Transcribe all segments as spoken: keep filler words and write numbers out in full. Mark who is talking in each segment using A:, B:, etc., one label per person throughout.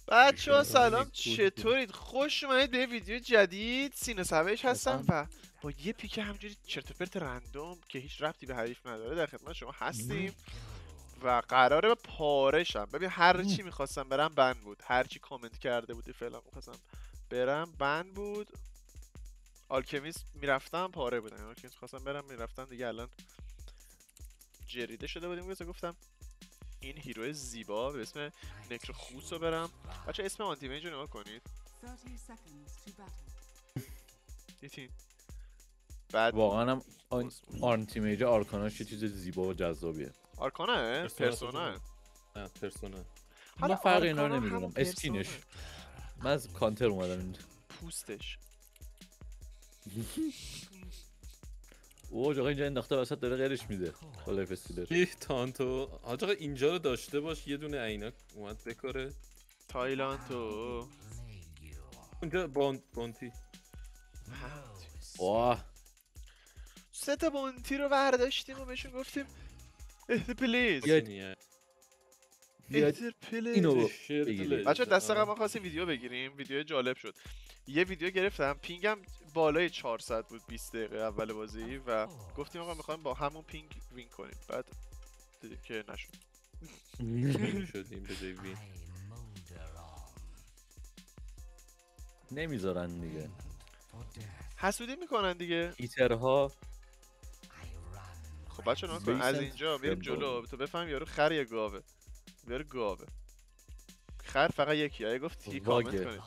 A: بچه ها سلام، چطورید؟ خوش اومدید به ویدیو جدید. سینه سویش هستم و با یه پیک همجوری چرت و پرت رندوم که هیچ ربطی به حریف نداره در خدمت شما هستیم و قراره به پاره شم. ببین هر چی میخواستم برم بند بود، هر چی کامنت کرده بودی فعلا میخواستم برم بند بود. آلکمیست میرفتم پاره بودن، آلکمیست خواستم برم میرفتم دیگه. الان جریده شده بودیم که گفتم این هیرو زیبا به اسم نکروخوس رو برم. بچه اسم آنتی میج رو نگاه کنید. دیدین؟ بعد
B: واقعا هم آن... آنتی میج آرکاناش یه چیز زیبا و جذابیه.
A: آرکانه؟ پرسونا؟
C: نه پرسونا.
B: من فرق اینا رو نمیدونم. اسکینش من از کانتر اومدم اینجا.
A: پوستش
B: اوه آقا اینجا انداخته وسط داره غیرش میده. با لایف استیلر
C: یه تانتو حاج آقا اینجا رو داشته باش، یه دونه عینک اومد بکاره.
A: تایلانتو
C: اونجا باند بانتی.
B: واه
A: سه تا بونتی رو برداشتیم و بهشون گفتیم اهد پلیز
B: بیاید
A: اهد پلیز.
B: اینو
C: بگیرید.
A: بچه دست قبل ما خواستیم ویدیو بگیریم، ویدیو جالب شد. یه ویدیو گرفتم، پینگم بالای چهارصد بود بیست دقیقه اول بازی و گفتیم آقا میخوایم با همون پینگ وین کنیم. بعد دیدیم که نشد.
C: شدیم به جای وین.
B: نمیذارن دیگه،
A: حسودی میکنن دیگه.
B: ایترها.
A: خب بچه نکن از اینجا میریم جلو تو بفهم یارو خر یا گاوه. یارو گاوه. خر فقط یکی. اگه گفت تی کامنت کنید.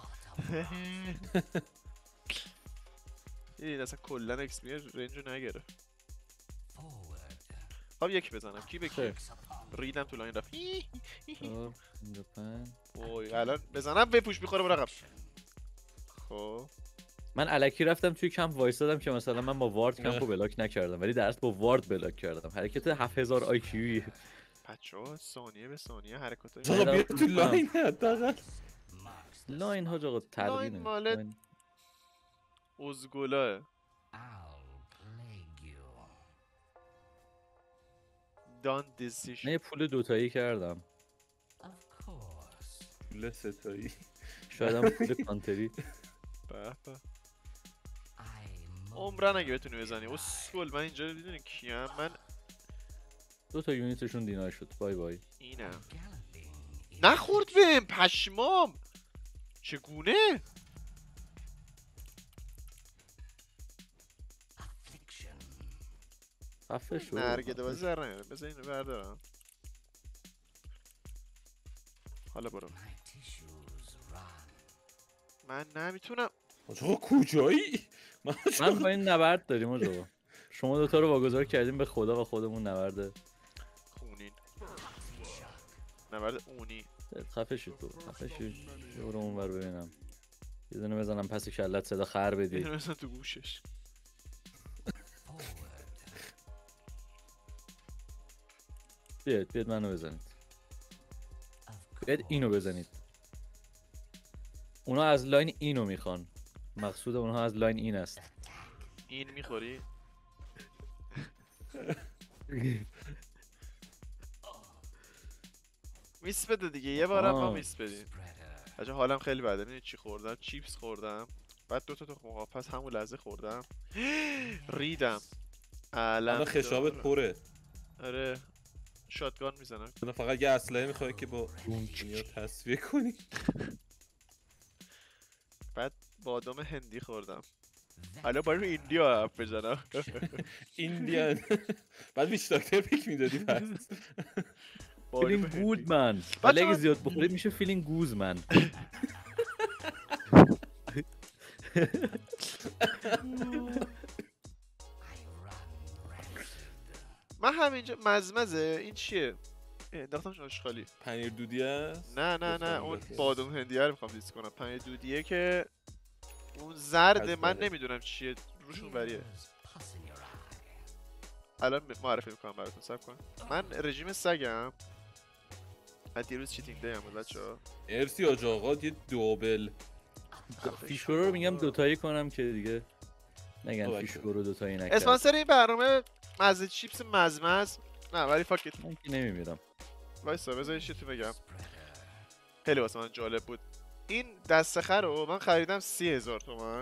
A: این اصلا کلن اکس پی رنج رو نگره. خب یکی بزنم. کی به کی؟ ریدم تو لاین رفت. اوی الان بزنم بپوش میخوره برقم. خب
B: من الکی رفتم توی کمپ وایسادم که مثلا من با وارد کمپو بلاک نکردم، ولی درست با وارد بلاک کردم. حرکت هفت هزار آی کیو.
A: بچه‌ها ثانیه به ثانیه حرکتای
C: آقا بیا تو لاین حداقل.
B: لاین ها آقا
A: لاین
B: تلقینه.
A: مال ازگلاه. دان دیسیشن.
B: نه پول دوتایی کردم.
C: پول ستایی.
B: شاید هم پول کانتری.
A: به به. عمرن اگه بتونی بزنی. اسکل من اینجا میدونی کیم؟ من
B: دو تا یونیتشون دینای شد. بای بای.
A: اینم نخورد بهم پشمام. چگونه؟
B: خفه شو.
A: نرگده بازی در نیاره. بذار اینو بردارم. حالا برو. من نمیتونم.
C: آقا کجایی؟
B: من با این نبرد داریم آقا. شما دوتا رو واگذار کردیم به خدا و خودمون نبرده
A: خونین. نبرد اونی.
B: خفه شد تو. خفه شد. برو اون ور ببینم. یه دونه بزنم پس کلت صدا خر بدی.
A: اینو بزن تو گوشش.
B: بیاد بیاد منو بزنید. بیاد اینو بزنید. اونا از لاین اینو میخوان. مقصود اونها از لاین این است.
A: این میخوری؟ میس بده دیگه یه بارم ما میس بدیم. بچه حالم خیلی بده. ببینید چی خوردم. چیپس خوردم. بعد دو تا تخم مرغ پس همون لحظه خوردم. ریدم.
C: الان خشابت پره.
A: آره. شاتگان میزنم.
C: الان فقط یه اسلحه میخوای که با دنیا تصفیه کنی.
A: بعد بادام هندی خوردم. حالا باید رو ایندیا حرف بزنم.
C: ایندیان. بعد بیش داکتر پیک میدادی پس.
B: فیلینگ گود من. ولی اگه زیاد بخورید میشه فیلینگ گوز من.
A: من همینجا مزمزه. این چیه؟ انداختمش آشغالی.
C: پنیر دودی هست؟
A: نه نه نه اون بادام هندیه رو میخوام دیس کنم. پنیر دودیه که اون زرده من نمیدونم چیه روشون بریه. الان معرفی میکنم براتون. صبر کن. من رژیم سگم. من دیروز چیتینگ دی هم بود بچه‌ها.
C: مرسی آج آقا. یه دوبل
B: فیشورو رو میگم دوتایی کنم که دیگه نگن فیشورو رو دوتایی نکرد.
A: اسپانسر این برنامه مزه چیپس مزمز. نه ولی فاکت
B: من که نمیمیرم.
A: وایسا بذار یه چیزی بگم. خیلی واسه من جالب بود. این دستخر رو من خریدم سی هزار تومن.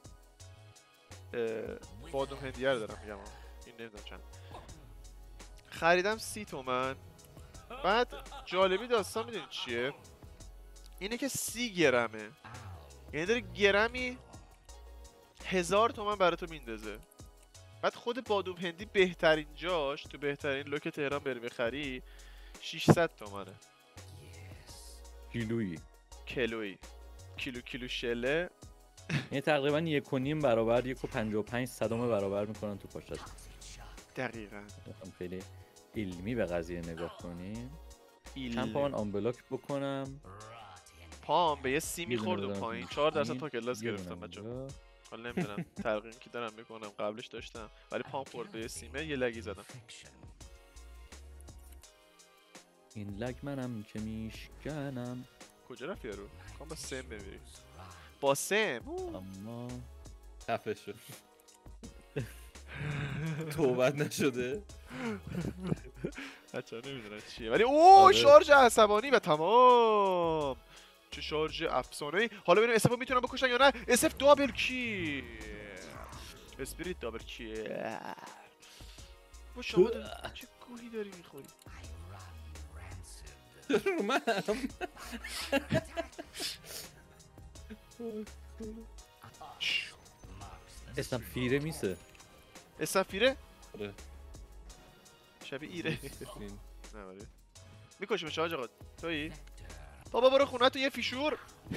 A: بادوم هندیه رو دارم میگم، این نمیدونم چند خریدم، سی تومن. بعد جالبی داستان میدونید چیه؟ اینه که سی گرمه، یعنی داره گرمی هزار تومن برای تو میندازه. بعد خود بادوم هندی بهترین جاش تو بهترین لوک تهران بری بخری ششصد تومنه
B: کیلویی
A: کیلویی کیلو کیلو شله.
B: یعنی تقریبا یک و نیم برابر یک و پنجاه و پنج صدم برابر میکنن تو پاشت.
A: دقیقاً
B: خیلی علمی به قضیه نگاه کنیم.
A: ایل...
B: چند پا من آمبلاک بکنم.
A: پام به یه سی
B: یه دونه
A: میخورد و
B: بزنم
A: پایین
B: تو
A: چهار درصد
B: این،
A: تا کلاس
B: یه
A: گرفتم
B: دونه
A: بچه.
B: اینجا.
A: حالا نمیدونم تلقین که دارم میکنم، قبلش داشتم ولی پام خورد به یه سیمه یه لگی زدم.
B: این لگ منم که میشکنم.
A: کجا رفت یارو؟ کام با سم بمیری. با سم
B: اما
C: خفه شد. توبت نشده.
A: بچه ها نمیدونن چیه ولی اوه شارژ عصبانی و تمام. چه شارژ افسانه ای. حالا ببینیم اسف رو میتونم بکشن یا نه. اسف دابل کی اسپریت دابل کی. با شما چه گوهی داری میخوری؟
C: رو من
B: اسم فیره میسه.
A: اسم فیره؟
C: آره.
A: شبیه ایره. نه ولی میکشیم شاج آقا. تویی؟ بابا برو خونه تو یه فیشور.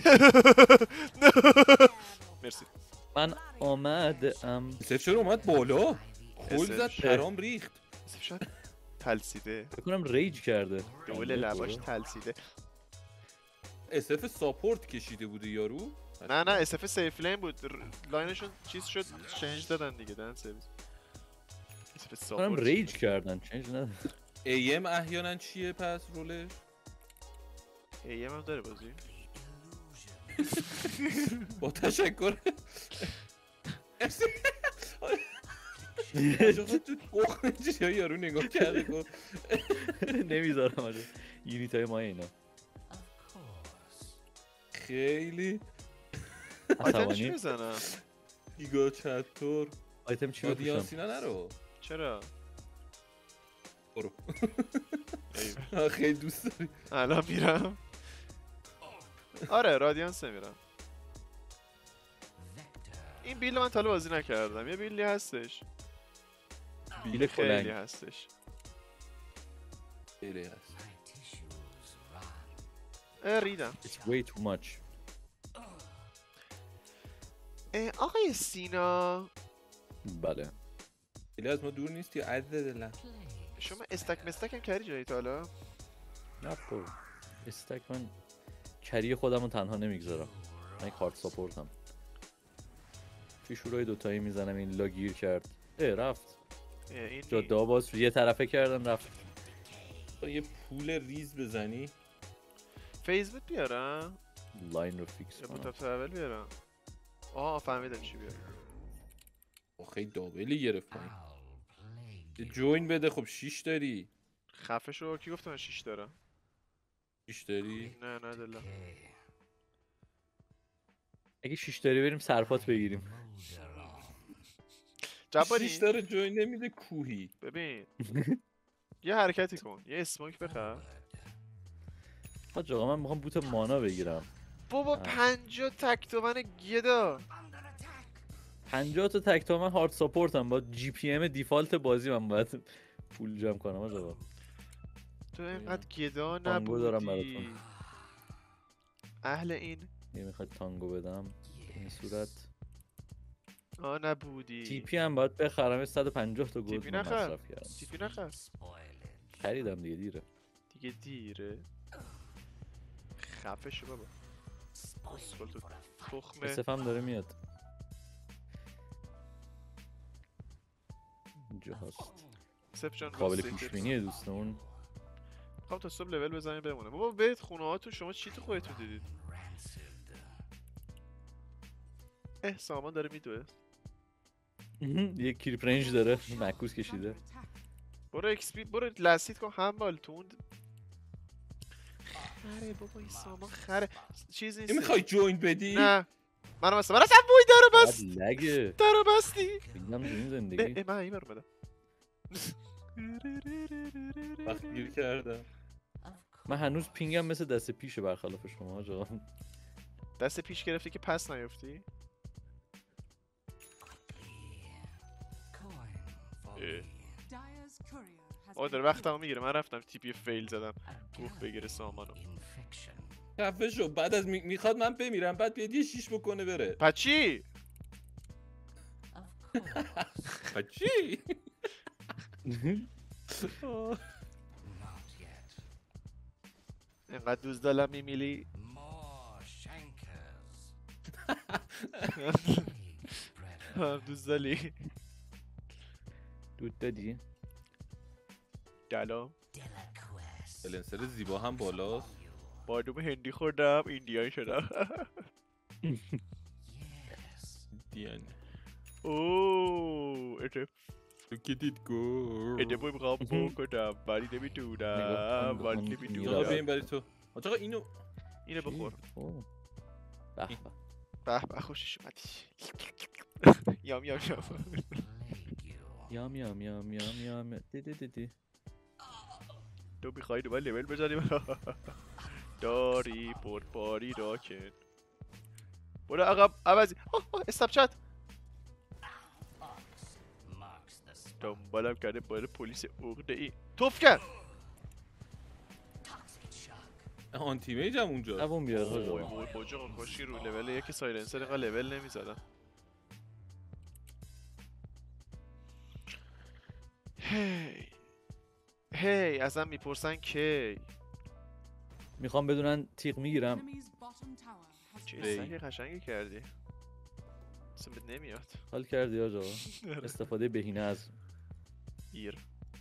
A: مرسی.
B: من آمدم.
C: اسف چرا اومد بالا؟ کل زد
A: اسف.
C: پرام ریخت.
A: اسف شاید تلسیده.
B: بکنم ریج کرده.
A: دول لباش تلسیده.
C: اسف ساپورت کشیده بوده یارو.
A: نه نه اسف سیف لین بود. ر- لاینشون چیز شد چنج دادن دیگه دن سرویس. اسف
B: بکنم
A: ساپورت
B: ریج کردن. چنج نداره.
C: ایم احیانا چیه پس رولش؟
A: ایم هم داره بازی.
C: با تشکر. تو بخونجی یا یارو نگاه کرده گفت
B: نمیذارم آجه یونیت های ما اینا
C: خیلی
A: آیتم چی
B: عصبانی.
A: بزنم؟
C: دیگا چطور
B: آیتم چی
C: شادی
B: بپوشم؟
C: یاسینا نرو
A: چرا؟
C: برو
A: ایول.
C: آه، خیلی دوست داری
A: الان میرم. آره رادیانس میرم. این بیل من تا حالا بازی نکردم. یه بیلی هستش.
B: بیل
A: خیلی
B: کلنگ.
A: هستش.
C: خیلی هست
A: اه ریدم.
B: It's way too much.
A: اه، آقای سینا
B: بله.
C: خیلی از ما دور نیستی عزیز دلم
A: شما استک مستک هم کردی جایی تا حالا؟
B: نه برو. استک من کری خودم رو تنها نمیگذارم. من کارت ساپورتم. فیشورای دوتایی میزنم این لا گیر کرد. اه رفت.
A: اه، این
B: جاده ها باز شد. یه طرفه کردم رفت.
C: یه پول ریز بزنی
A: فیسبوک بیارم؟
B: لاین رو فیکس
A: یا
B: کنم.
A: بوتاپ ترول بیارم؟ آه فهمیدم چی بیارم.
C: خیلی دابلی گرفت پایین یه جوین بده خب شیش داری
A: خفه شو کی گفت من شیش دارم؟
C: شیش داری
A: نه نه دلم.
B: اگه شیش داری بریم سرپات بگیریم.
A: جباری
C: شیش داره جوین نمیده کوهی
A: ببین یه حرکتی کن یه اسموک بخر.
B: حاج آقا من میخوام بوت مانا بگیرم.
A: بابا پنجاه تک تومن گدا.
B: پنجاه تا تک تا من هارد ساپورتم با جی پی ام دیفالت بازی من باید پول جمع کنم حاج آقا.
A: تو اینقدر گدا
B: تانگو دارم
A: نبودی.
B: براتون.
A: اهل این
B: یه میخواد تانگو بدم به این صورت.
A: آه نبودی.
B: تی پی هم باید بخرم صد و پنجاه تا
A: تی
B: گلد
A: پی
B: من
A: نخر.
B: مصرف کردم.
A: تی پی نخر.
B: خریدم دیگه دیره.
A: دیگه دیره. خفه شو بابا. اسکل تو تخمه.
B: اسفم داره میاد. اینجا هست.
A: سف جان
B: قابل
A: واسه
B: پیش بینیه دوستمون.
A: میخوام تا صبح لول بزنیم بمونه. بابا برید خونه هاتون شما چی تو خودتون دیدید؟ اه سامان داره میدوه.
B: یه کریپ رنج داره معکوس کشیده.
A: برو اکس پی برو لسیت کن هم بالتون. خره بابا این سامان خره چیز نیست.
C: میخوای جوین بدی؟
A: نه منم اصلا من اصلا بوی درو بست
B: لگه
A: درو بستی.
B: بگم تو این
A: اه
B: زندگی
A: اه، من این بر اومدم.
C: وقت گیر کردم.
B: من هنوز پینگم مثل دست پیشه برخلاف شما جا.
A: دست پیش گرفتی که پس نیفتی. آه داره وقتمو میگیره. من رفتم تیپی فیل زدم گفت بگیره سامانو.
C: خفه شو. بعد از می... میخواد من بمیرم بعد بیاد یه شیش بکنه بره.
A: پچی
C: چی؟
A: اینقدر دوست دارم میمیلی. دوست داری
B: دود دادی؟
A: دلام
C: سلنسر زیبا هم بالاست.
A: بادوم هندی خوردم ایندیایی شدم.
C: دیان
A: اوه اته
C: Look at it go.
A: اته بوی میخوام بکنم ولی نمیتونم ولی
B: نگاه کن.
C: آقا
A: نمیتونم.
C: بیاین برای تو. آقا اینو
A: اینو بخور.
B: اوه. به به.
A: به به خوشش اومدی. یام یام یام.
B: یام یام یام یام یام دی دی دی دی.
A: تو میخوایی دوباره لول بزنیم. داری بردباری راکن برو عقب عوضی. استاپ چت دنبالم کرده باید پلیس عقده ای توف کرد.
C: آنتی میج هم اونجا.
B: دوون بیار
A: وای
B: حاجا.
A: وای باجا کاشی رو لول یکی سایلنسر اینقدر لول نمیزدم. هی هی ازم میپرسن کی
B: میخوام بدونن تیغ میگیرم.
A: چه
C: هی.
A: سنگ قشنگی کردی اصلا بهت نمیاد.
B: حال کردی آجا. استفاده بهینه از
A: ایر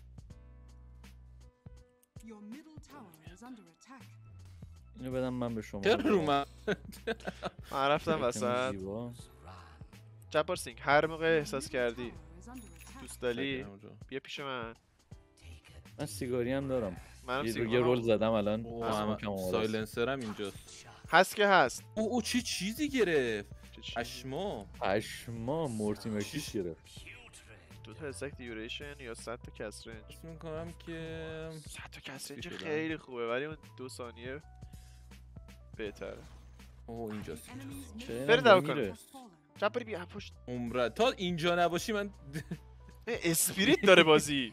B: اینو بدم من به شما.
C: چرا رو من؟
A: من رفتم وسط.
B: زیبا.
A: جبار سینگ هر موقع احساس کردی دوست داری بیا پیش من.
B: من سیگاری هم دارم.
A: منم
B: یه,
A: سیگار
B: یه رول زدم الان.
C: اوه،
B: اصلا
C: همه-
B: کم آماده است.
C: سایلنسر هم اینجاست.
A: هست که هست.
C: او او چه چیزی گرفت؟
A: چه چیزی؟
C: پشما.
B: پشما مورتیمر کیش گرفت.
A: دو تا استک دیوریشن یا صد تا کس رنج.
C: اسم میکنم که
A: صد تا کس رنج
C: شدن.
A: خیلی خوبه ولی اون دو ثانیه بهتره.
C: اوه اینجاست اینجاست.
B: چه
A: بره
B: اینم
A: دعوا
B: میره.
A: جباری بیا پشت.
C: عمرت تا اینجا نباشی من
A: اه، اسپریت داره بازی.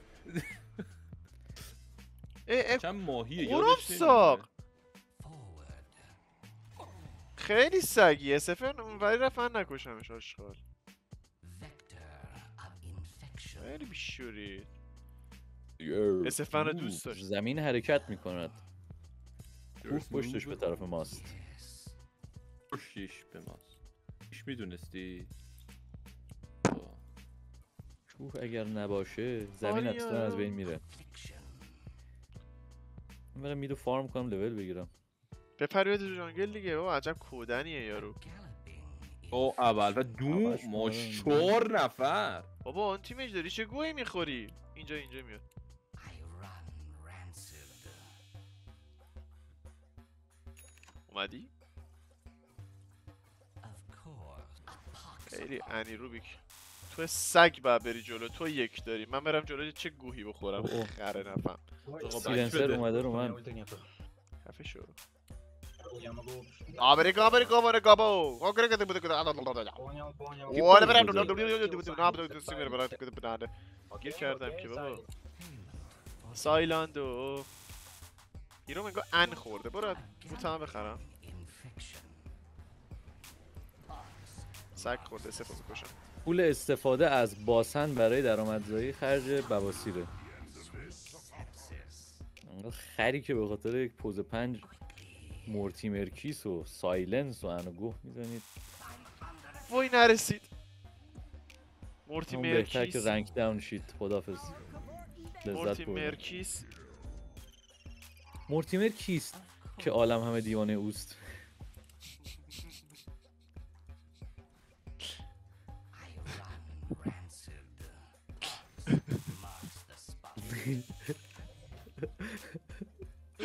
A: اه اه
C: چند ماهیه
A: قرم
C: یادش
A: ساق خیلی سگیه سفر اونوری رفت نکشمش آشغال. خیلی بیشوری. اسفن رو دوست داشت.
B: زمین حرکت میکند. کوه پشتش به طرف ماست.
C: پشتش به ماست. پیش میدونستی؟
B: کوه اگر نباشه زمین
A: آریا.
B: اصلا از بین میره. من برم میدو فارم کنم لول بگیرم.
A: بپر بیاد تو جانگل دیگه بابا عجب کودنیه یارو.
C: او اول و دو
B: همش
C: ما
B: ماره.
C: چهار نفر.
A: بابا آن تیمش داری چه گویی میخوری؟ اینجا اینجا میاد. اومدی؟ خیلی انی روبیک تو سگ باید بری جلو تو یک داری من برم جلو چه گوهی بخورم.
B: اوه.
A: خره نفهم
B: سیلنسر اومده رو من.
A: خفه شو. آبری گابری گابری گابو گابری گابری گابری گابری گیر کردم که بابا سایلاندو هیرو میگه ان خورده برو بوتم بخرم. سگ خورده استفاده میکشم.
B: پول استفاده از باسن برای درآمدزایی خرج بواسیره. انگار خری که به خاطر یک پوز پنج مورتیمر کیس و سایلنس و انوگوه میزنید.
A: وای نرسید.
B: اون
A: مورتیمر
B: بهتر که
A: کیس
B: رنگ داون شید. خدافظ. لذت
A: مورتیمر
B: بردم.
A: کیس
B: مورتیمر کیست که عالم همه دیوانه اوست؟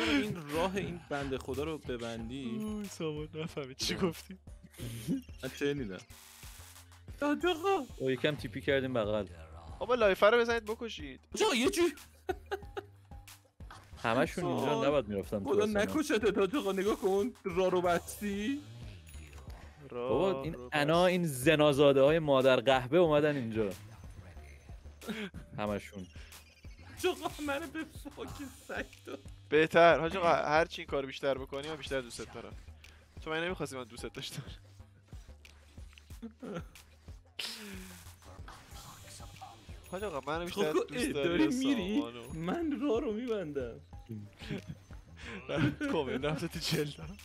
C: این راه این بنده خدا رو ببندی.
A: اوه سامان نفهمید چی گفتی.
C: من چه نیدم آقا
B: او یکم تیپی کردیم بغل.
A: بابا لایفر رو بزنید بکشید.
C: آقا یه جوری
B: همشون اینجا
C: آه.
B: نباید میرفتن تو
C: خدا
B: رسانه.
C: نکشته تا آقا نگاه کن راه رو بستی.
B: بابا این انا این زنازاده های مادر قهوه اومدن اینجا همشون.
C: چقا منو به فاک سگ داد.
A: بهتر حاج آقا هر چی این کارو بیشتر بکنی من بیشتر دوست دارم. تو من نمیخواستی من دوست داشتم. حاج آقا منو بیشتر
C: خب
A: دوست
C: داری
A: داری
C: میری
A: سامانو.
C: من راه رو میبندم.
A: کامل رفته تو جلدم.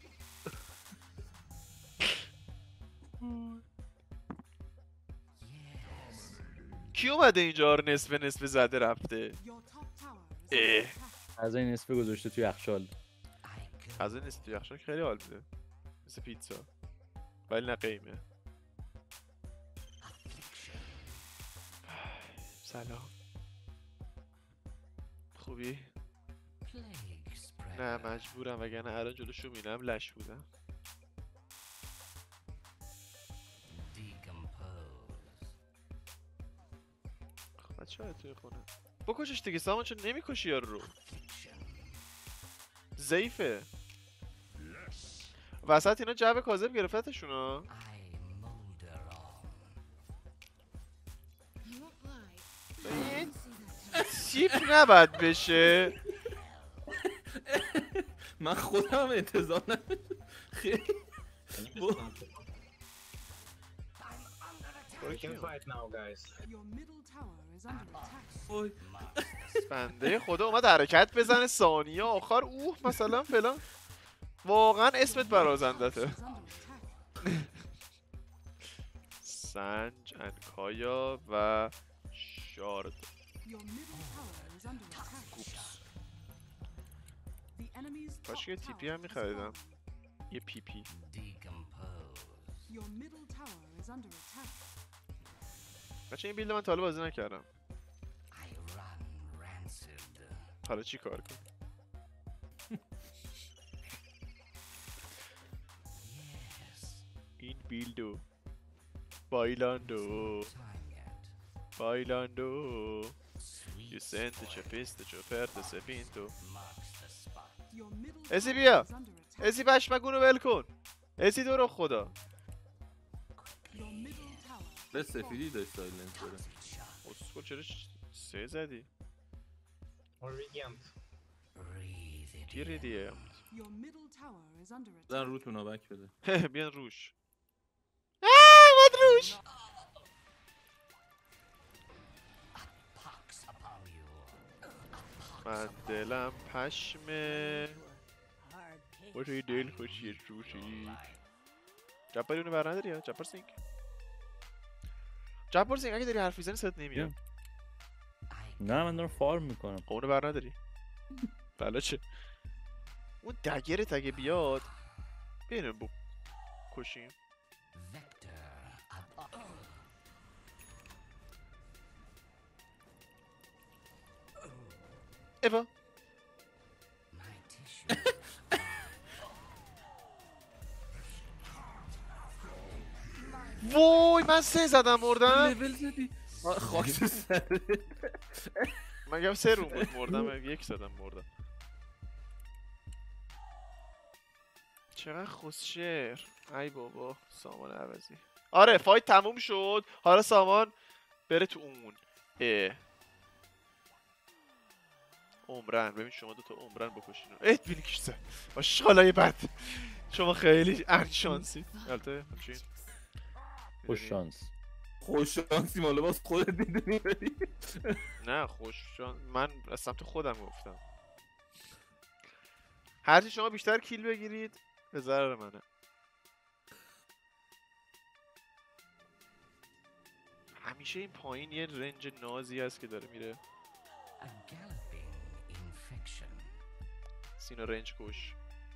A: کی اومده اینجا رو نصف نصف زده رفته؟ اه
B: از این نصفه گذاشته توی یخچال.
A: از این نصف یخچال خیلی حال میده مثل پیتزا ولی نه قیمه. سلام خوبی؟ نه مجبورم وگرنه الان جلوشو میرم لش بودم. خب بچه های توی خونه بکشش دیگه سامان چون نمیکشی یارو رو. ضعیفه وسط اینا جعب کاذب گرفتتشون ها. این تیپ نباید بشه.
C: من خودم انتظار نداشتم. خیلی وای.
A: بنده خدا اومد حرکت بزنه ثانیه آخر اوه مثلا فلان. واقعا اسمت برازندته. سنج انکایا و شارد. کاش که تیپی هم میخریدم. یه پی پی. بچه این بیلد من تا حالا بازی نکردم. حالا چی کار کنم؟ این بیلدو بایلاندو بایلاندو یه سنت چه پیست چه پرت سپینتو. اسی بیا اسی پشمگونو ول کن. اسی تو رو خدا.
C: به سفیدی داشت سایلنس داره.
A: اسکول چرا سه زدی؟ کی ریدیه؟
C: زن روتون ها بک بده.
A: بیان روش. آه اومد روش. من دلم پشمه باشی دل خوشی جوشی. جباری اونو بر نداری ها جبار سینگ. جبار سینگ اگه داری حرف میزنی صدات نمیاد.
B: نه من دارم فارم میکنم.
A: اونو بر نداری. بلا چه اون دگرت اگه بیاد بینم بکشیم. ایوا وای من سه زدم مردم.
C: لول زدی خاک تو سره.
A: من گم سه روم بود مردم یک زدم مردم. چقدر خوششر. ای بابا سامان عوضی. آره فایت تموم شد حالا سامان بره تو اون. اه عمرن ببین شما دوتا عمرن بکشین. اه بینی کش زد ماشاءالله بد. شما خیلی انشانسی. البته همچین
B: خوش شانس.
C: خوش شانسی مالا باز خودت میدونی ولی
A: نه خوش شانس من از سمت خودم گفتم. هرچی شما بیشتر کیل بگیرید به ضرر منه. همیشه این پایین یه رنج نازی هست که داره میره. سینا رنج کش.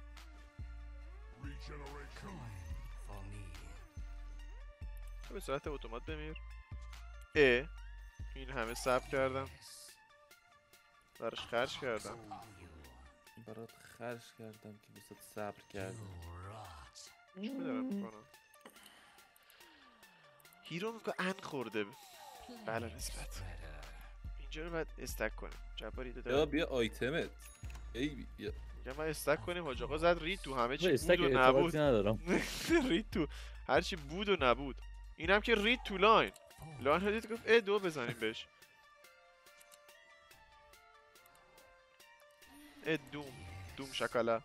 A: تو به صورت اتومات بمیر. اه این همه صبر کردم براش خرج کردم.
C: برات خرج کردم که بسات صبر کردم.
A: چی دارم میکنم؟ هیرو میگه ان خورده. بله نسبت. اینجا رو باید استک کنیم. جباری
C: یا
A: داره.
C: بیا آیتمت. ای بیا.
A: یا ما استک کنیم. حاج آقا زد رید تو همه چی
B: استک
A: بود و
B: ارتباطی
A: نبود.
B: ندارم.
A: رید تو هر چی بود و نبود. اینم که رید تو لاین. لاین هدید گفت ای دو بزنیم بهش. ای دوم دوم شکلا.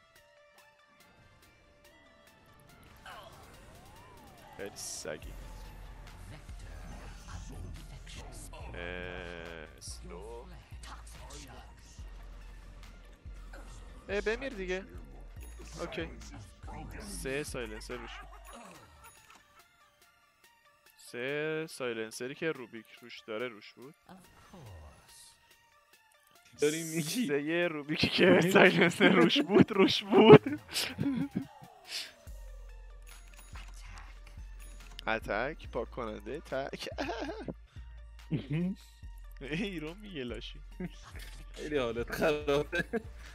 A: خیلی سگی. اسلو. ای بمیر دیگه. اوکی. سه سایلنسر روش. سه سایلنسری که روبیک روش داره روش بود.
C: داری میگی
A: سه یه روبیکی که سایلنسر روش بود روش بود. اتک پاک کننده تک. ایران میگه لاشی.
C: خیلی حالت خرابه.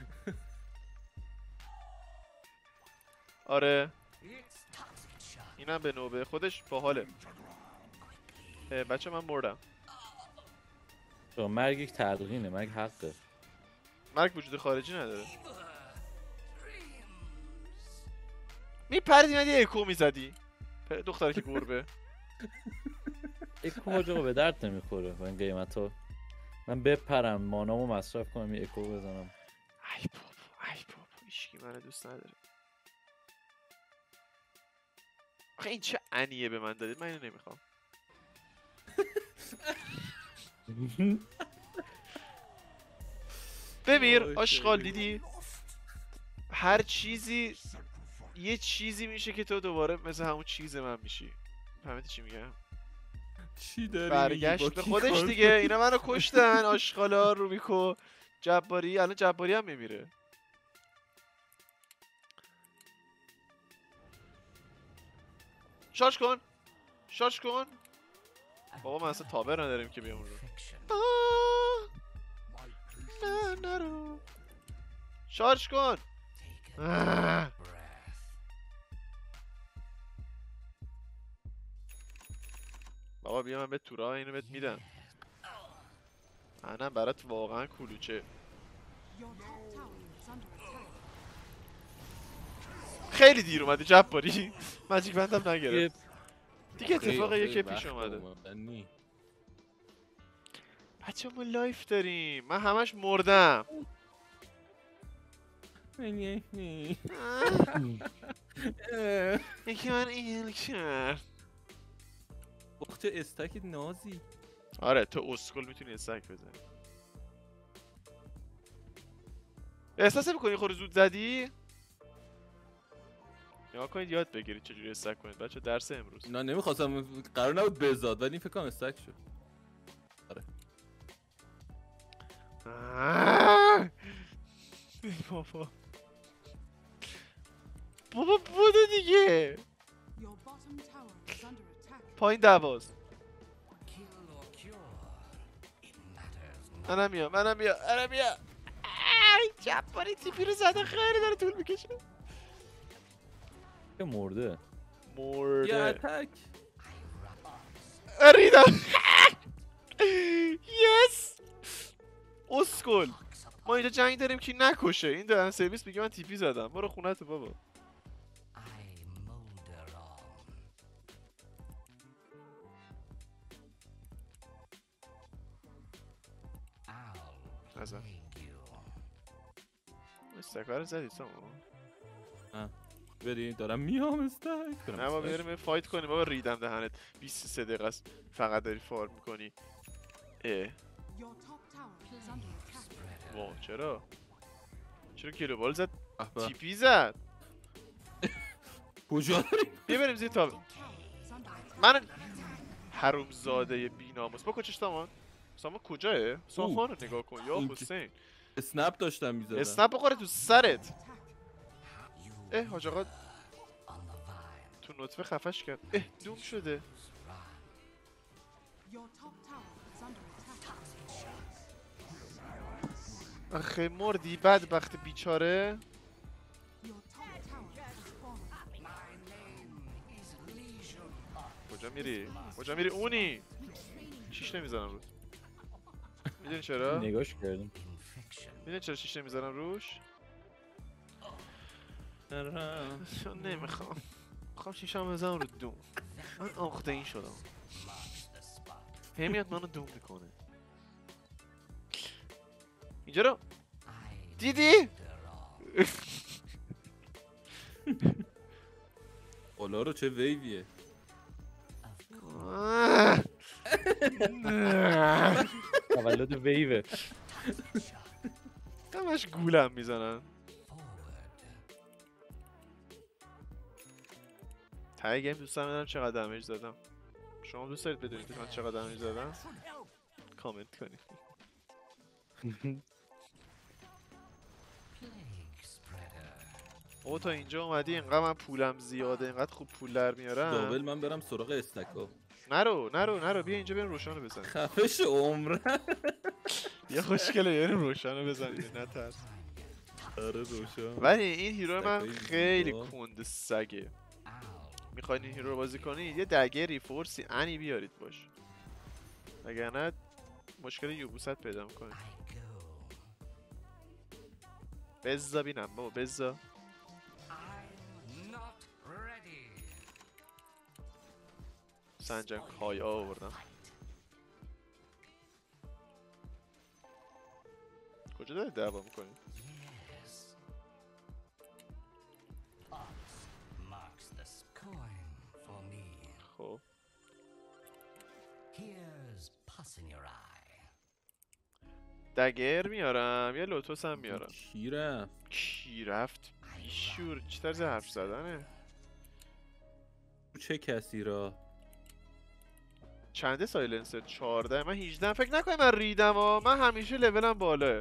A: آره اینم به نوبه خودش باحاله. بچه من مردم.
B: تو مرگ یک تلقینه، مرگ حقه.
A: مرگ وجود خارجی نداره. میپردی ندی اکو میزدی دختره که گربه.
B: اکو حاج آقا به درد نمیخوره با این قیمت ها. من بپرم مانامو مصرف کنم یه اکو بزنم.
A: ای بابا ای بابا هیچکی منو دوست نداره. آخه این چه انیه به من دادید، من اینو نمیخوام. بمیر آشغال. دیدی هر چیزی یه چیزی میشه که تو دوباره مثل همون چیز من میشی. فهمیدی چی میگم؟
C: چی داری
A: برگشت به خودش دیگه. اینا منو کشتن آشغالا. روبیکو جباری الان جباری هم میمیره. شارژ کن شارژ کن. بابا من اصلا تابر نداریم که بیام رو. نه نرو شارژ کن. بابا بیا من به تورا اینو بهت میدم. منم برات واقعا کلوچه. خیلی دیر اومدی جباری. ماجیک بندم نگرفت دیگه. اتفاق یکی پیش اومده. بچه ما لایف داریم. من همش مردم. یکی من ایل کرد.
C: وقت استک نازی.
A: آره تو اسکل میتونی استک بزنی. احساس میکنی خود زود زدی؟ نگاه کنید یاد بگیرید چجوری استک کنید بچه. درس امروز
C: نه نمیخواستم، قرار نبود بزاد ولی این فکر کنم استک شد. آره
A: بابا بابا بوده دیگه. پایین دواز. منم میام منم میام منم میام. جباری تیپی رو زده خیلی داره طول میکشه.
B: که مرده
A: مرده.
C: یه اتک
A: ریدم. یس اسکل. ما اینجا جنگ داریم که نکشه. این دارن سرویس میگه من تیپی زدم. برو خونه تو بابا. نزن استکار زدی سامو.
C: بریم دارم میام استک.
A: نه ما بریم فایت کنیم بابا. ریدم دهنت. بیست و سه دقیقه است فقط داری فارم میکنی. اه وا چرا چرا کیلو بال زد تیپی زد.
C: کجا داریم؟
A: بیا بریم زیر تابه. من حروم زاده بی ناموس. با کچش سامان سامان کجاه؟ سامان رو نگاه کن یا حسین.
C: اسنپ داشتم میزدم.
A: اسنپ بخوره تو سرت. اه حاج آقا تو نطفه خفش کرد. اه دوم شده. آخه مردی بدبخت بیچاره. کجا میری؟ کجا میری اونی؟ شیش نمیزنم روش. میدونی چرا؟
B: نگاش کردیم.
A: میدونی چرا شیش نمیزنم روش؟ چون نمیخوام. میخوام شیشم بزنم رو دوم. من آخته این شدم. همیت منو دوم میکنه. اینجا رو دیدی؟
C: اولا رو چه ویویه.
B: تولد ویوه.
A: همش گولم میزنن. تای گیم دوست دارم بدونم چقدر دمیج زدم. شما دوست دارید بدونید من چقدر دمیج زدم؟ کامنت کنید. او تا اینجا اومدی اینقدر من پولم زیاده، اینقدر خوب پول در میارم.
C: دابل من برم سراغ استکا.
A: نرو نرو نرو بیا اینجا بریم روشانو بزنیم.
C: خفش عمره.
A: یه خوشگله یه روشانو بزنیم نه ترس.
C: آره روشان.
A: ولی این هیرو من
C: استکای
A: خیلی
C: زیبا.
A: کند سگه. میخواید این هیرو رو بازی کنید یه دگری فورسی انی بیارید باش. وگرنه مشکل یوبوست پیدا میکنید. بزا بینم بابا بزا. سنجم کای آوردم. کجا دارید دعوا میکنید؟ خب دگر میارم یه لوتوس هم میارم.
C: کی رفت؟
A: کی رفت؟ بیشور چی طرز حرف زدنه؟
C: چه کسی را؟
A: چنده سایلنسر؟ چهارده. من هجده فکر نکنی من ریدم ها. من همیشه لولم بالاه.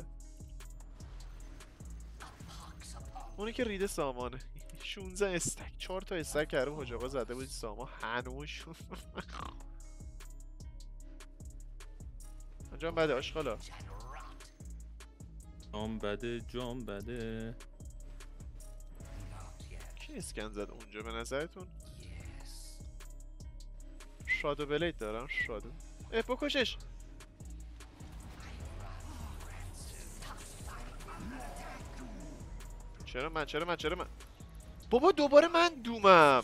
A: اونی که ریده سامانه. شونزده استک. چهار تا استک کرده حاج آقا زده بودی سامان هنوزشون. انجام بده آشغالا.
C: جام بده جام بده.
A: کی اسکن زد اونجا به نظرتون؟ شادو بلید دارم شادو. اه بکشش. چرا من چرا من چرا من بابا دوباره من دومم.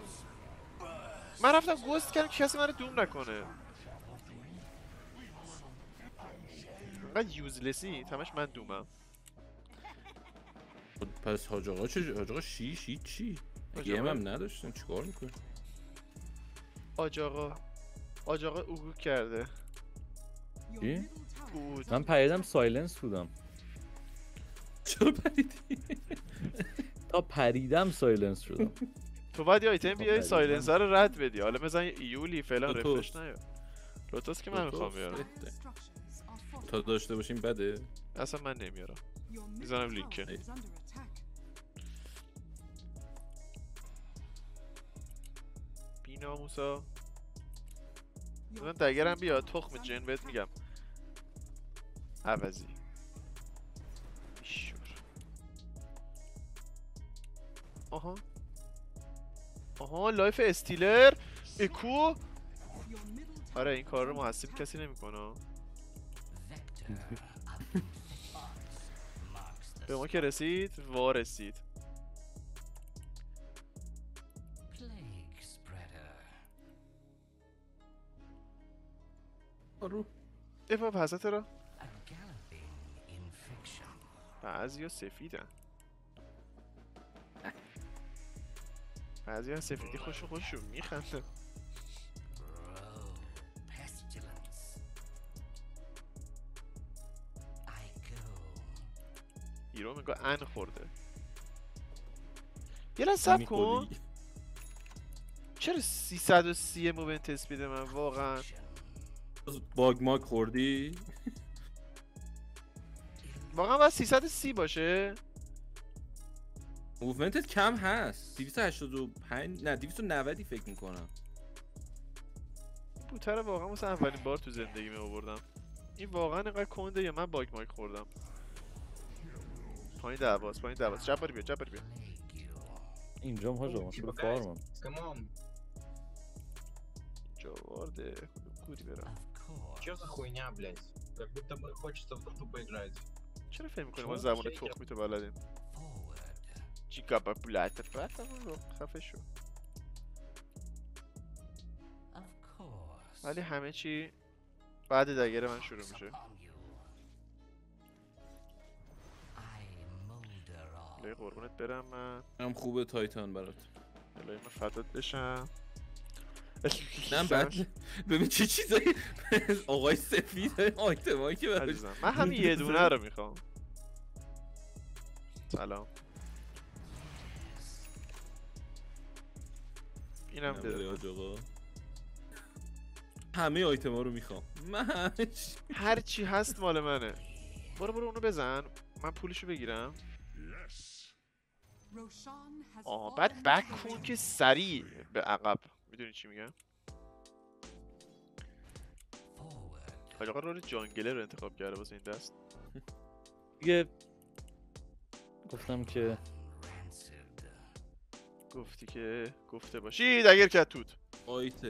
A: من رفتم گوست کردم کسی من رو دوم نکنه. انقدر یوزلسی همش من دومم.
C: پس حاج آقا چه حاج آقا شیش هیچی گیم هم نداشتن چیکار میکنه؟
A: آج آقا آج آقا اوگو کرده.
B: چی؟
A: بود.
B: من پریدم سایلنس بودم.
C: چرا پریدی؟
B: تا پریدم سایلنس شدم.
A: تو باید یه آیتم بیای
B: پریدم.
A: سایلنسر رو رد بدی. حالا بزن یه ایولی فعلا
C: لوتوس.
A: رفرش نیا. لوتوس که من میخوام بیارم.
C: تا داشته باشیم بده.
A: اصلا من نمیارم. میزنم لینکه. بیناموسا من دگرم بیاد تخم جن بهت میگم عوضی. بیشور. آها آها لایف استیلر اکو. آره این کار رو محسب کسی نمیکنه. به ما که رسید وا رسید.
C: آرو
A: افا پسته را بعضی ها سفیدن. بعضی ها سفیدی خوش خوشو میخنده. هیرو میگه ان خورده. یه لحظه صبر کن. چرا سیصد و سی مومنت اسپید من واقعا
C: باگ ماگ خوردی؟
A: واقعا باید سیصد و سی باشه؟
C: موومنتت کم هست. دویست و هشتاد و پنج نه دویست و نود فکر میکنم.
A: بوتر واقعا مثلا اولین بار تو زندگی می آوردم. این واقعا اینقدر کنده یا من باگ ماگ خوردم؟ پایین دعواست پایین دعواست. جباری بیا جباری بیا.
B: اینجا هم هاجا مشکل فارمم.
A: جوارده کدوم کوری برم.
D: Чё за хуйня, блядь? Как будто бы хочется в доту поиграть.
A: چرا فهم میکنی ما زبان تخمی تو بلدیم؟ چیکا با بلایت رفتم رو خفه شو. ولی همه چی بعد دگر من شروع میشه. الهی قربونت برم من.
C: هم خوبه تایتان برات.
A: الهی من فدات بشم.
C: نه بعد ببین چه چیزایی آقای سفید آیتمایی که براش.
A: عزیزم من همین یه دونه رو میخوام. سلام. اینم بده.
C: آقا همه آیتما رو میخوام. من
A: هر چی هست مال منه. برو برو اونو بزن. من پولشو بگیرم. آه بعد بک کن که سریع به عقب. میدونی چی میگم؟ حاج آقا رول جانگلر رو انتخاب کرده واسه این دست.
B: دیگه گفتم که
A: گفتی که گفته باشی دگر کرد توت.
C: آیت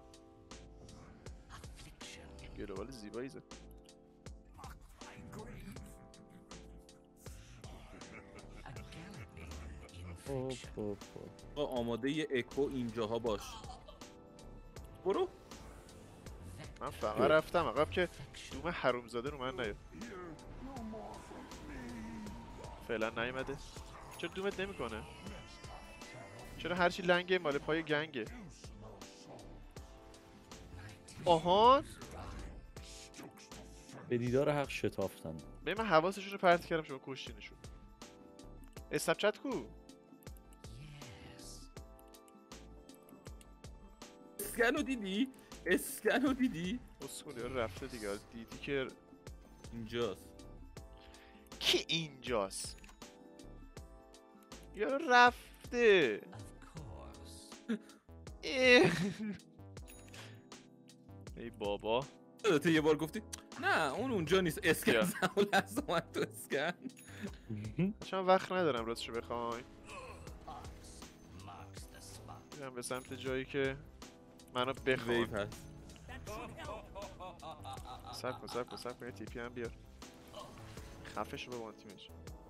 A: گلوبال زیبایی زد.
B: اوپ اوپ اوپ.
C: آماده یه اکو اینجاها باش. برو.
A: من فقط رفتم عقب که دوم حرومزاده رو من نیاد. فعلا نیومده. چرا دومت نمیکنه؟ چرا هرچی لنگه مال پای گنگه؟ آهان
B: به دیدار حق شتافتن.
A: به من حواسشون رو پرت کردم شما کشتینشون. اسنپ چت کو؟
C: اسکنو دیدی؟ اسکنو دیدی؟
A: اسکولی رفته دیگه. دیدی که
C: اینجاست.
A: کی اینجاست؟ یا رفته. ای بابا
C: تو یه بار گفتی نه اون اونجا نیست. اسکن زمان لحظه اومد تو اسکن.
A: چون وقت ندارم راستشو بخوای. میرم به سمت جایی که منو بخوان.
C: ویپ هست.
A: سب کن سب کن سب کن یه تیپی هم بیار. خفش رو ببان تیمش.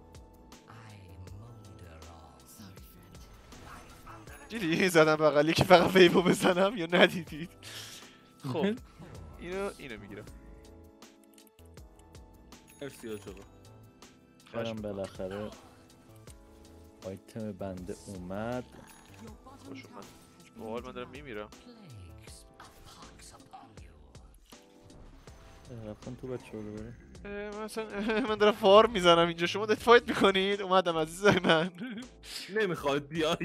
A: دیدی زدم بغلی که فقط ویبو بزنم یا ندیدید؟ خب اینو اینو میگیرم.
C: مرسی آقا.
B: خیرم بالاخره آیتم بنده اومد.
A: خوش اومد. باحال من دارم میمیرم.
B: رفتم تو بچه رو ببره.
A: مثلا من دارم فار میزنم اینجا شما دارید فایت میکنید. اومدم عزیزای من.
C: نمیخواد بیای.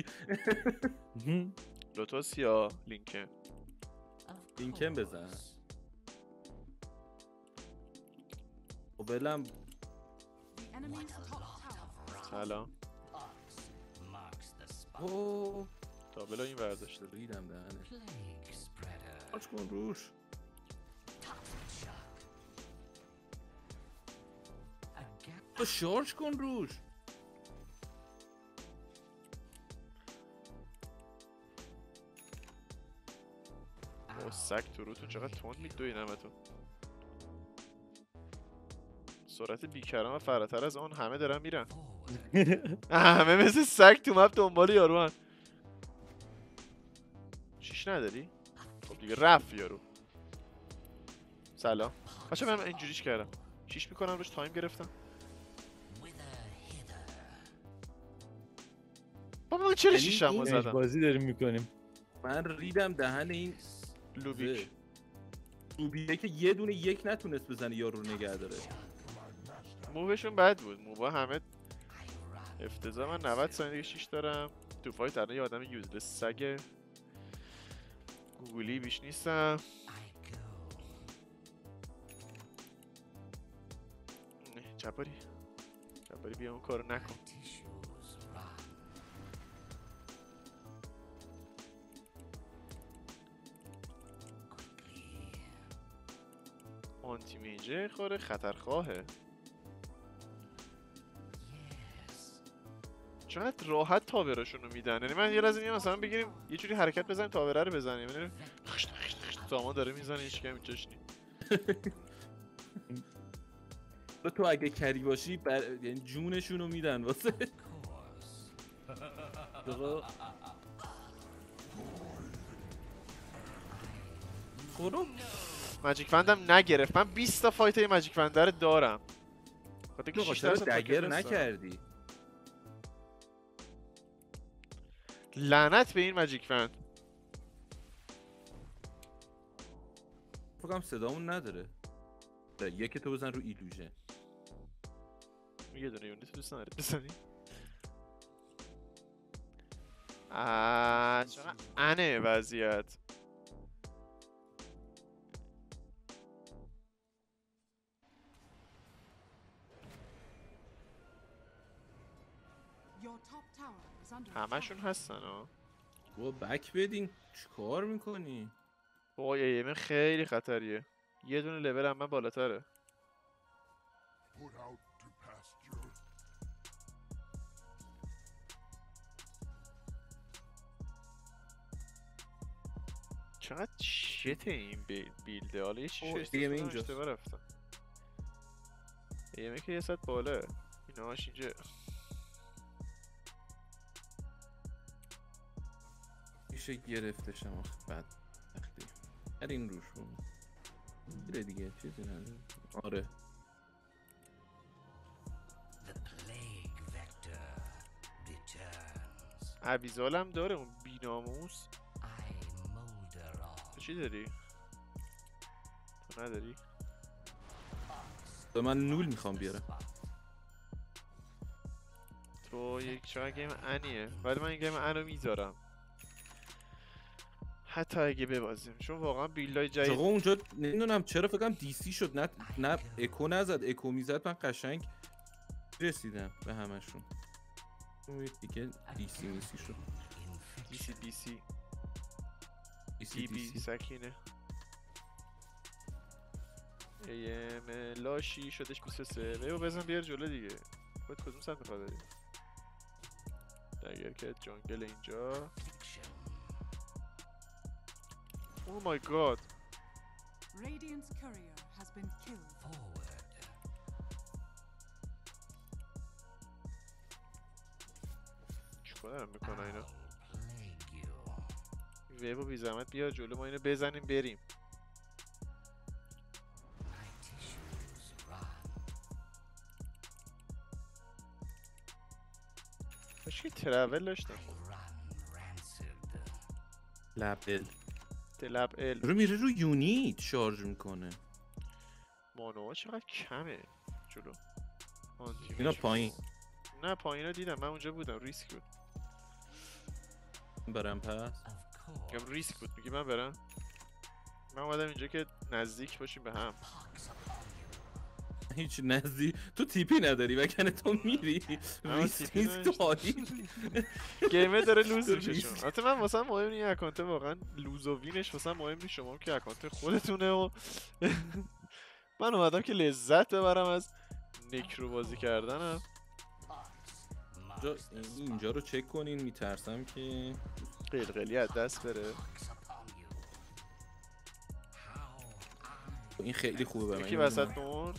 A: لوتوس یا لینکن؟
C: لینکن بزن. قبلم
A: سلام.
C: اوه
A: تابلو این برداشته
C: ریدم دهنه. آچ کن روش. تو شارژ کن روش.
A: او سگ تو رو تو چقدر تند میدوی نمتون. سرعت بیکران و فراتر از آن همه دارن میرن. همه مثل سگ تو مپ دنبال یارو هن. شیش نداری؟ خب دیگه رفت یارو. سلام بچه من اینجوریش کردم. شیش میکنم روش تایم گرفتم. بابا من چرا شیشم رو زدم؟
B: بازی داریم میکنیم.
C: من ریدم دهن این
A: لوبیک.
C: لوبیه که یه دونه یک نتونست بزنه یارو رو نگه داره.
A: مووشون بد بود. مووا همه افتضاح. من نود ثانیه دیگه شیش دارم. تو فایت الان یه آدم یوزلس سگ گوگلی بیش نیستم. جباری جباری بیا اون کارو نکن. آنتی میجه خوره خطرخواهه. چقدر راحت تاوراشون رو میدن. یعنی من یه لحظه میگم مثلا بگیریم یه جوری حرکت بزنیم تاوره رو بزنیم، یعنی خشت خشت خشت سامان داره میزنه هیچ کمی جاش نی.
C: تو اگه کری باشی بر... یعنی جونشون رو میدن واسه خورو
A: ماجیک فندم نگرفت. من بیست تا فایت ماجیک فندر دارم. خاطر که
C: تو
A: شش
C: چرا
A: درصد
C: دگر
A: پاکت هستم.
C: نکردی؟
A: لعنت به این ماجیک فند.
C: فکرم صدامون نداره. یکی تو بزن رو ایلوژن.
A: یه دونه یونیت دوست ندارید بزنی؟ آه چقدر انه وضعیت. همشون هستن ها.
C: با بک بدین چیکار میکنی؟
A: وای ایمه خیلی خطریه. یه دونه لول هم من بالاتره. چقدر شته این بیلده. حالا یه چیش اشتباه رفتم. ایمه که یه ست بالا ایناش اینجا.
C: میشه گرفتشم آخه بعد وقتی هر این روش رو میره دیگه چیزی نداره. آره
A: عویزالم داره اون بیناموس. تو چی داری؟ تو نداری؟
C: تو من نول میخوام بیارم.
A: تو یک چقدر گیم انیه ولی من این گیم انو میذارم حتی اگه ببازیم چون واقعا بیلدای جدید.
C: چقدر اونجا نمیدونم چرا فکرم دی سی شد. نه نه اکو نزد. اکو میزد من قشنگ رسیدم به همشون. اون دیگه دی سی میسی شد.
A: دی سی دی سی
C: دی سی
A: دی بی سکینه. ایم لاشی شدش بیست و سه. بیو بزن بیار جلو دیگه. خود کدوم سمت میخواد بریم؟ دگر که جنگل اینجا. Oh my god.
E: Radiant's courier has been killed. Forward.
A: چیکار دارم میکنه اینا؟ ویبو بی زحمت بیا جلو ما اینو بزنیم بریم. کاش که ترول داشتم.
C: لبل
A: تلب ال
C: رو میره رو یونیت شارژ میکنه.
A: مانوها چقدر کمه جلو.
C: اینا پایین.
A: نه پایین رو دیدم من اونجا بودم. ریسک بود.
C: برم پس
A: میگم ریسک بود. میگی من برم؟ من اومدم اینجا که نزدیک باشیم به هم.
C: هیچ نزدیک تو تیپی نداری وگرنه تو میری ریسک نیست تو حالی.
A: گیمه داره لوز میشه. چون البته من واسه مهم نیست اکانت واقعا لوز و وینش واسه مهم نیست. شما که اکانت خودتونه و من اومدم که لذت ببرم از نکرو بازی کردنم.
C: اینجا رو چک کنین. میترسم که
A: قلقلی از دست بره.
C: این خیلی خوبه به من.
A: یکی وسط مرد.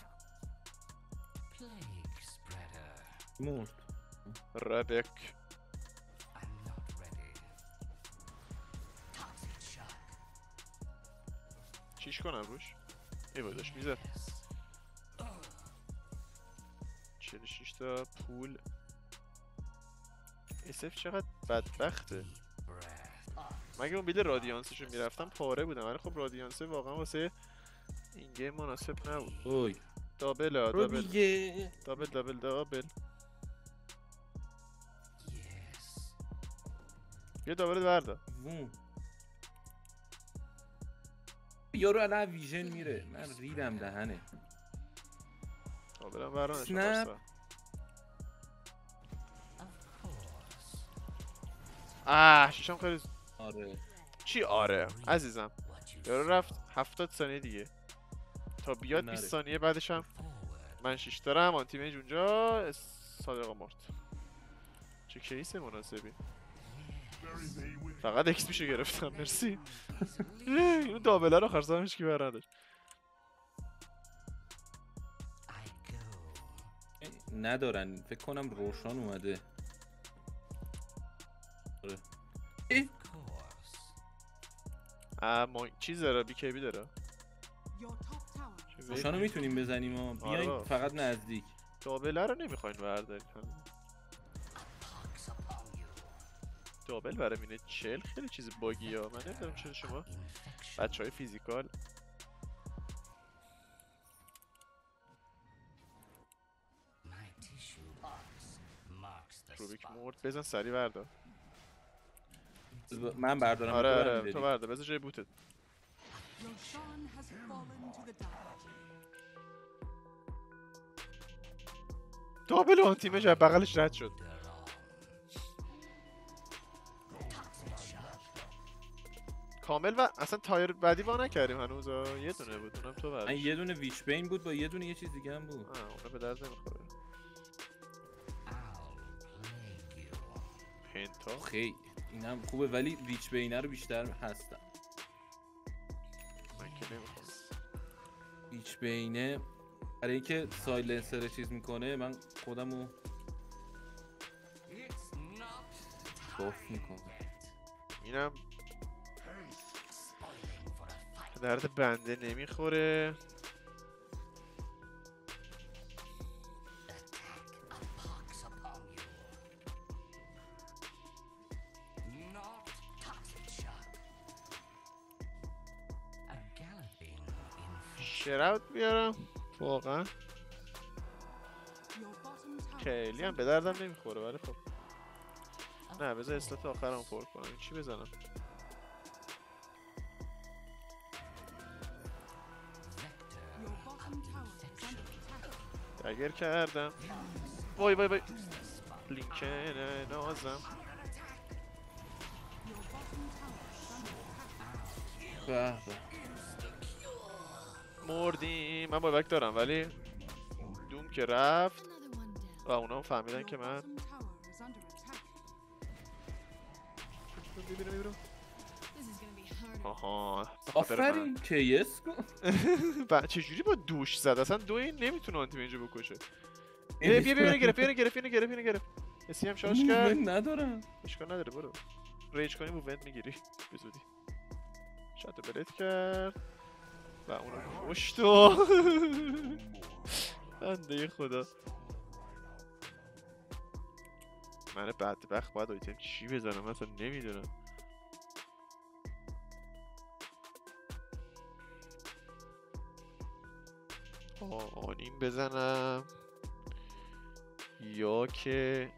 C: مرد
A: ربک. چیش کنم روش؟ ای باداش میزد. چهل و شش تا پول. اسف چقدر بدبخته. مگه اون بیل رادیانسشو میرفتم پاره بودم. ولی خب رادیانسه واقعا واسه این گیم مناسب نبود.
C: اوی
A: دابل ها
C: رو
A: دابل
C: دیگه
A: دابل دابل دابل. یه دابل بردا.
C: یارو الان ویژن میره. من ریدم دهنه.
A: دابلم برانش.
C: سنپ
A: آه ششم خیلی.
C: آره
A: چی آره عزیزم. یارو رفت هفتاد ثانیه دیگه تا بیاد.
C: نره.
A: بیست ثانیه بعدش هم من شش دارم. آنتی میج اونجا. صادقا مرد. چه کیس مناسبی. فقط اکس پیشو گرفتم مرسی. اینو دابله رو آخر سرم هیچکی برندش.
C: ندارن فکر کنم روشن اومده. آره.
A: اما چیز داره بی کی بی داره.
E: Your top tower.
C: روشن رو میتونیم بزنیم ها بیاین
A: آره.
C: فقط نزدیک.
A: دابله رو نمیخواین بردارید. دابل برای مینه چل خیلی چیز باگی ها. من نمیدونم چرا شما بچه های فیزیکال روبیک مورد بزن سری بردار.
C: من بردارم.
A: آره
C: تو
A: آره
C: برمی‌داری.
A: تو بردار بزن جای بوتت.
E: Roshan has fallen to the dark.
A: دابل اون تیمش از بغلش رد شد. کامل و اصلا تایر بعدی وا نکردیم هنوز. یه دونه بود اونم تو
C: من
A: بردار.
C: یه دونه ویچ بین بود با یه دونه یه چیز دیگه هم بود.
A: آه اونو به درد نمیخوره. پنتا
C: خیلی اینم خوبه ولی ویچ بینه رو بیشتر هستم.
A: من که نمیخوام.
C: ویچ بینه برای اینکه سایلنسر چیز میکنه من خودمو خوف میکنم.
A: اینم درد بنده نمیخوره. شراوت بیارم واقعا
E: Your bottom tower.
A: خیلی هم به دردم نمیخوره ولی خب نه بذار اسلات آخرم پر کنم. چی بزنم؟
E: Your bottom tower is under attack.
A: دگر کردم. وای وای وای لینکن نازم.
E: Your bottom tower is under attack.
C: به به.
A: مردیم. من بایبک دارم ولی دوم که رفت و اونا هم فهمیدن که
E: Your
A: من
E: bottom tower is under attack.
A: میبینم میبینم آها
C: آفرین کیس کن.
A: چجوری با دوش زد اصلا دو این نمیتونه آنتی اینجا بکشه. بیا بیا بیا گرفت بیا گرفت بیا گرفت بیا گرفت. اسی هم شارژ کرد.
C: من ندارم.
A: اشکال نداره برو. ریج کنی موومنت میگیری به زودی. شاتو بلت کرد و اونو کشت و بنده خدا. من بدبخت باید آیتم چی بزنم اصلا نمیدونم. آنیم بزنم یا که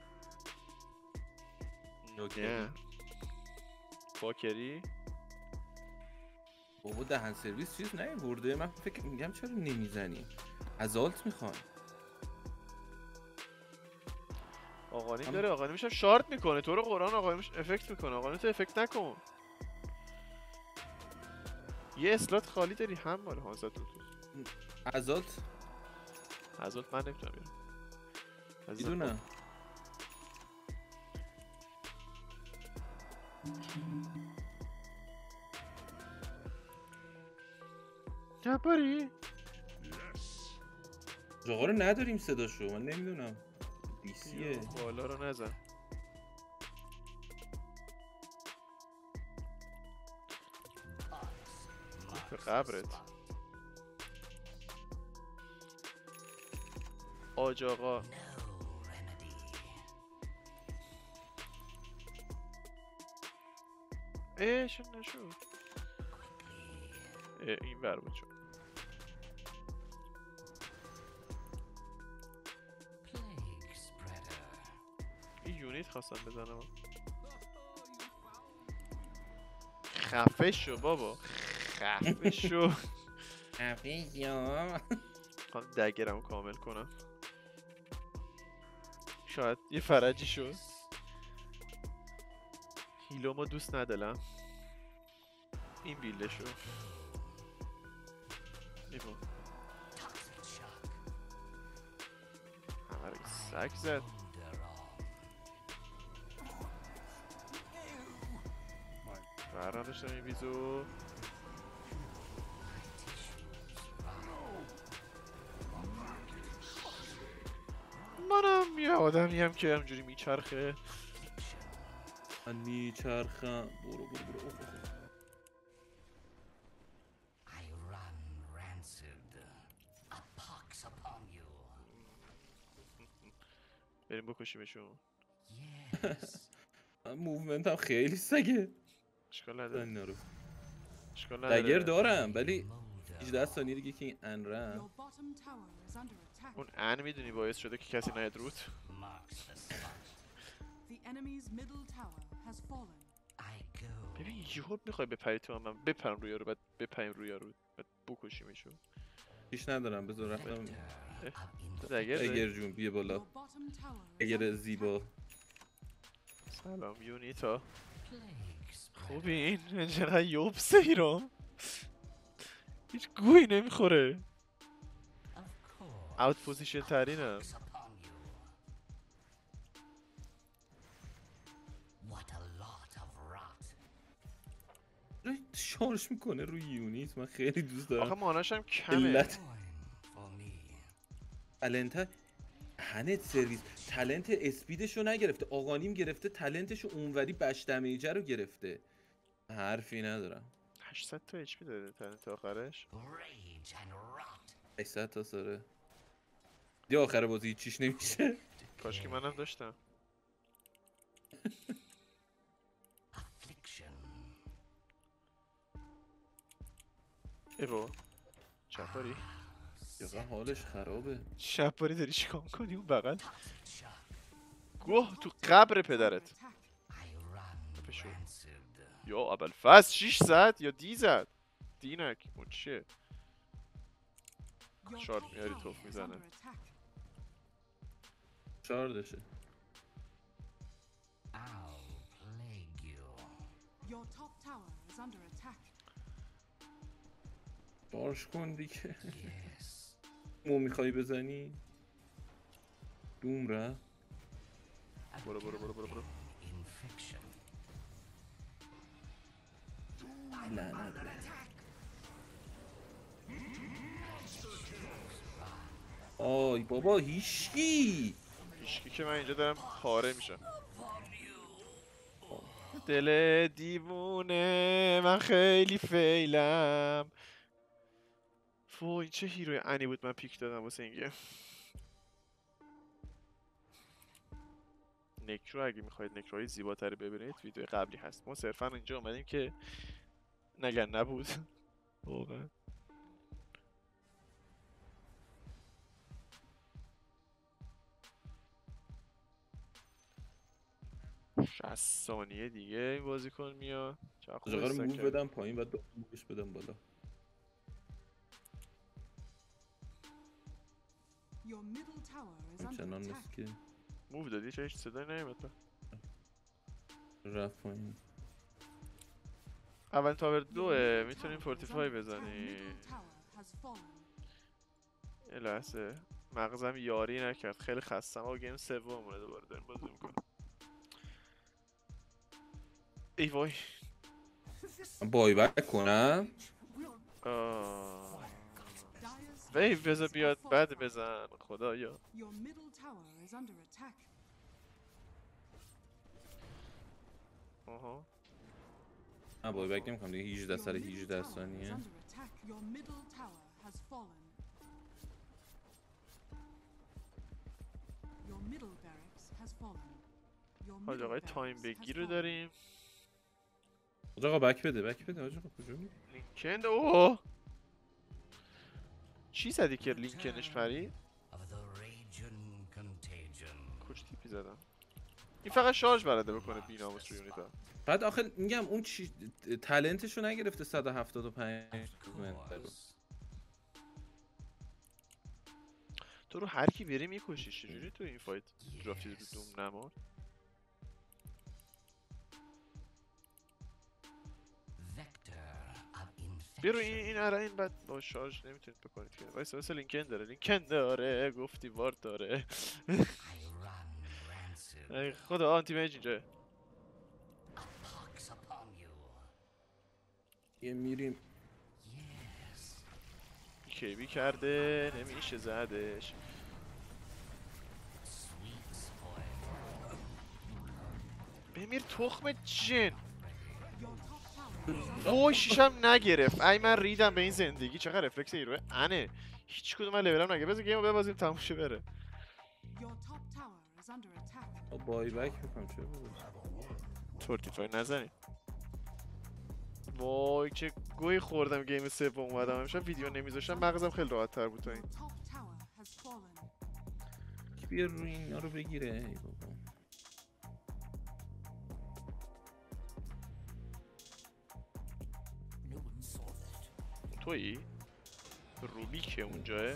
A: نه فاکری.
C: بابا دهن سرویس چیز نیورده. من فکر میگم چرا نمیزنی. ازالت میخوان.
A: آقانیم داره. آقانیمش هم شارت میکنه. تو رو قرآن آقانیمش افکت میکنه. آقانیم تو افکت نکن. یه اسلات خالی داری هم مال هانزت رو تو.
C: ازالت
A: ازالت من نمیتونم بیارم.
C: میدونم.
A: جباری؟
C: آقا رو نداریم صداشو. من نمیدونم دیسیه.
A: بالا رو نزن. به قبرت آج آقا. ایش نشد. این بر بود شد. این یونیت خواستم بزنم. خفه شو بابا. خفه شو.
C: خفه شو.
A: خواهم دگرمو کامل کنم. شاید یه فرجی شد. هیلو ما دوست ندارم. این بیلده شد. ایمون همه رو سک زد. برام داشتم این ویزو. منم یه آدمیم که همجوری میچرخه.
C: من میچرخم. برو برو برو. اوه، اوه.
E: I run rancid. A pox upon you.
A: بریم بکشیمشون.
E: Yes.
C: من موومنت هم خیلی سگه.
A: اشکال نداره.
C: اینا رو
A: اشکال نداره.
C: دگر دارم ولی هجده ثانیه دیگه که این ان
F: Your
C: رم.
F: bottom tower is under attack.
A: اون ان میدونی باعث شده که کسی نیاد رود.
E: Marks the spot.
F: The enemy's middle tower has fallen.
E: I go.
A: ببین یهو میخوای بپری تو من بپرم روی رو بعد بپریم روی رو بعد بکشیمشون.
C: هیچ ندارم بذار رفتم.
A: تو دگر داری؟
C: اگر جون بیا
F: Your
C: بالا.
F: bottom tower is
C: اگر
F: under
C: زیبا.
A: سلام یونیتا.
E: Plague spread.
A: خوبین؟ چقدر یوبسه ایرام. هیچ گویی نمیخوره.
E: Of course.
A: اوت پوزیشن ترینم.
E: Pox upon you. What a lot of rot.
C: شارژ میکنه روی یونیت. من خیلی دوست دارم.
A: آخه ماناش هم کمه.
C: علت
E: Coin for me.
C: تلنت هنت سرویس تلنت اسپیدشو نگرفته. آقانیم گرفته تلنتشو اونوری بش دمیجه رو گرفته. حرفی ندارم.
A: هشتصد تا اچ پی داره تلنت آخرش.
E: Rage and rot.
C: هشتصد تا ساره. دی آخر بازی هیچیش نمیشه.
A: کاش که منم داشتم.
E: Affliction.
A: ایوا چپاری
C: یا حالش خرابه.
A: چپاری داری چیکار کنی اون بغل؟ گوه تو قبر پدرت.
F: attack.
E: I run
A: Official.
E: rancid.
A: یا اول فصل شیش زد یا دی زد. دینک اون چیه؟
F: Your
A: شارت
F: top
A: میاری
F: tower
A: توف
F: is
A: میزنه.
F: under attack.
C: شاردشه.
E: I'll plague you.
F: Your top tower is under attack.
C: شارژ کن دیگه.
E: Yes.
C: مو میخوای بزنی؟ دوم را.
A: برو برو برو برو برو.
E: Infection.
C: لعنت. آی بابا هیشکی.
A: هیچکی که من اینجا دارم پاره میشم. دل دیوونه من خیلی فیلم. وای چه هیروی انی بود من پیک دادم واسه این گیم. نکرو اگه میخواید نکروهای زیباتری ببینید ویدیو قبلی هست. ما صرفا اینجا اومدیم که نگن نبود. واقعا شصت ثانیه دیگه این بازیکن میاد. چقدر خوب
C: آقا رو
A: استک
C: موو
A: کرد.
C: بدم پایین بعد دوباره مووش بدم بالا.
F: Your middle tower is under
C: همچنان
F: attack.
C: مثل که
A: موو دادی چه هیچ صدایی نیومد.
C: رفت پایین.
A: اول تاور
F: Your
A: دوه
F: middle
A: میتونیم
F: tower is
A: فورتیفای
F: under attack.
A: بزنی.
F: Middle tower has fallen.
A: یه لحظه مغزم یاری نکرد خیلی خستم. آقا گیم سومونه دوباره داریم بازی میکنم. ای وای
C: من بای بک کنم.
A: آه.
F: Dire's
A: وی
F: structures
A: بذار
F: are
A: بیاد بعد
F: fortified.
A: بزن خدایا.
F: Your middle tower is under attack.
A: آها
C: من بای بک نمیکنم دیگه. هجده
F: Your
C: سر
F: middle
C: هجده
F: tower is
C: ثانیه.
F: under attack. Your middle tower has fallen. Your middle barracks has fallen. Your
A: حاج
F: middle
A: آقای
F: barracks
A: تایم
F: has
A: بگیر رو
F: fallen.
A: داریم.
C: حاج آقا بک بده بک بده. حاج آقا کجا میری؟
A: لینکند اوه چی زدی که لینکنش پرید؟
E: Of the rage and contagion.
A: کچ تیپی زدم. این فقط شارژ بلده بکنه بیناموس رو یونیتا.
C: بعد آخه میگم اون چی تالنتشو نگرفته صد و هفتاد و پنج.
E: Course.
A: تو رو هر کی بری میکشیش. چجوری تو این فایت درافتی رو دوم نمار؟
E: Vector of
A: برو این
E: infection.
A: این اره این بعد با شارژ نمیتونید بکنید که وایسا وایسا لینکن داره لینکن داره گفتی وارد داره.
E: I run rancid.
A: ای خدا آنتی میج اینجا.
E: A pox upon you.
C: یه میریم
A: کیبی کرده نمیشه زدش. بمیر تخم جن. وای شیشم نگرفت. ای من ریدم به این زندگی. چقدر رفلکس ایروه انه. هیچ کدوم من لولم نگه. بذار گیمو ببازیم تموم شه بره.
F: Your top tower is under attack.
C: بای بک میکنم چه بود
A: تورتیفای نزنیم. وای چه گوی خوردم گیم سوم اومدم. امشب ویدیو نمیذاشتم مغزم خیلی راحت تر بود تا این.
F: Your top tower has fallen.
C: کی بیا روی اینا رو بگیره ای بابا.
A: تویی؟ روبیکه اونجاه؟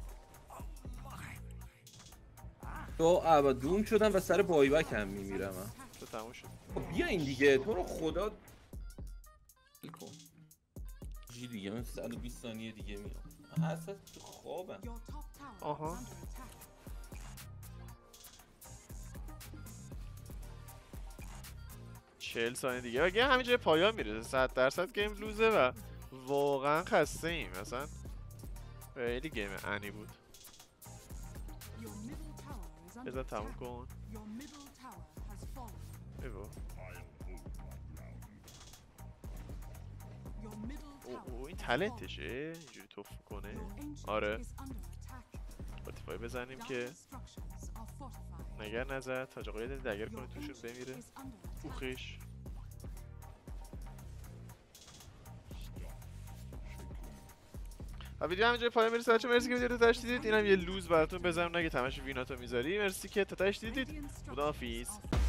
C: تو ابدون شدم و سر بای بک هم میمیرم.
A: تو تموم شد.
C: خب بیا این دیگه تو رو خدا ای کن جی دیگه من صد و بیست ثانیه دیگه میام. من اصلا تو خوابم.
F: Your top tower
A: آها.
F: is under attack.
A: چهل ثانیه دیگه و گیم همینجا پایان میرسه. صد درصد گیم لوزه و واقعا خسته ایم. مثلا خیلی گیم انی بود.
F: Your middle tower is under
A: بذار تموم
F: attack.
A: کن.
F: Your middle tower has fallen.
A: ایوا.
F: Your middle
A: او,
F: tower
A: او این
F: has fallen.
A: تلنتشه اینجوری توف کنه.
F: Your ancient
A: آره.
F: is under attack.
A: پاتیفای بزنیم که
F: Dire structures are fortified.
A: نگر نزد. تاج آقا یه دگر کنه
F: Your
A: توشون
F: ancient
A: بمیره.
F: is under attack.
A: اوخش. و ویدیو همینجا پایان میرسه بچه. مرسی که ویدیو رو تاش دیدید. اینم یه لوز براتون بزنم نگه تماش ویناتو میذاری. مرسی که تا تاش دیدید.
F: Radiant structures
A: خداحافظ.
F: are